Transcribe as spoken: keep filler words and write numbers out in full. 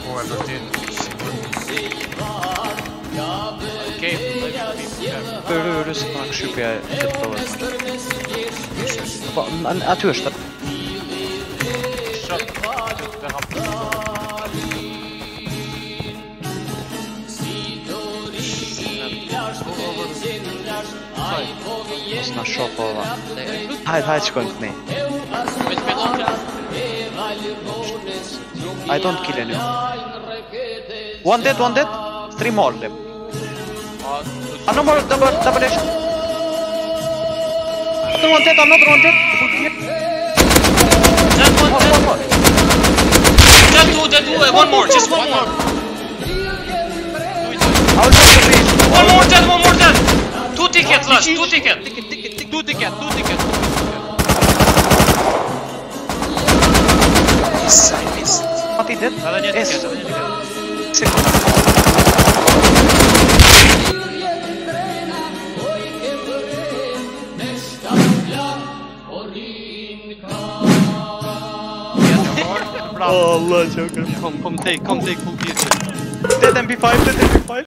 Whoever did. Okej, Pöydässä on sypiä kettoa. Natursta. Shot. Snart shopova. Hide, hide squint me. I don't kill anyone. One dead, one dead. Three more of them. Ah, no more, double, double dash. Another one dead, another one dead. Dead one, More, dead. more, more. Dead two, dead two, one more, just one more. I'll take the bridge. One more dead, one more dead. Two tickets last, two tickets. Ticket, ticket, two ticket, two ticket. Miss, I missed. Mati dead. Älä nie Yes. ticket, älä nie ticket. Second. Allah joker. Come, come take, come take full P S. Dead M P five, dead M P five.